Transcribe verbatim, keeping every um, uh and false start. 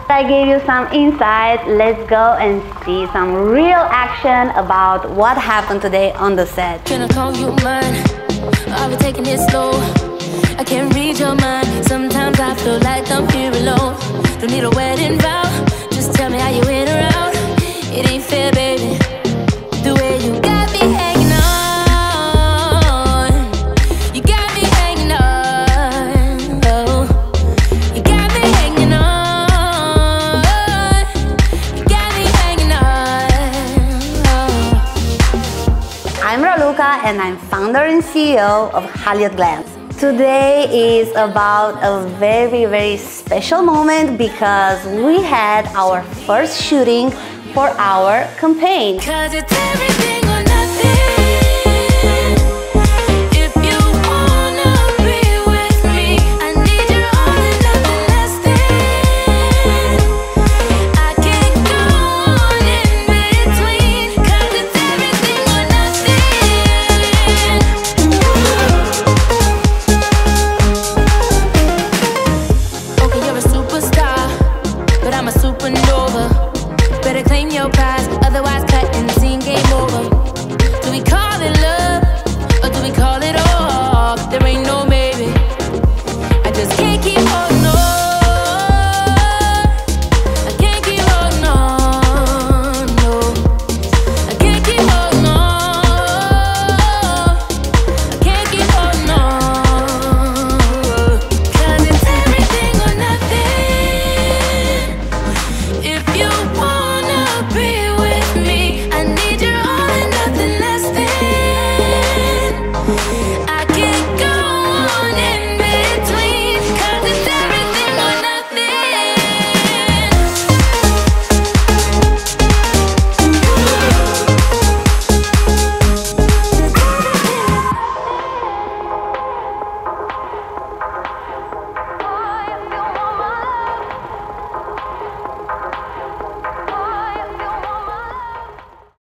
I gave you some insight. Let's go and see some real action about what happened today on the set. Can I call you mine? I'll be taking it slow. I can't read your mind. Sometimes I feel like I'm here alone. Don't need a wedding vow. Just tell me how you in or out. It ain't fair, baby. The way you got me hanging on. You got me hanging on. Oh, you got me hanging on. You got me hanging on. Oh. I'm Raluca and I'm founder and C E O of Holywood Glam. Today is about a very very special moment because we had our first shooting for our campaign. 'Cause it's everything